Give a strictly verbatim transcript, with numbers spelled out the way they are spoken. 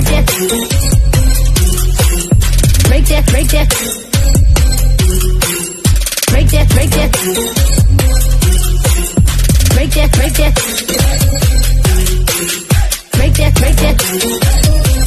that, break that, break that, break that, break that, break that, break that, break that, break that.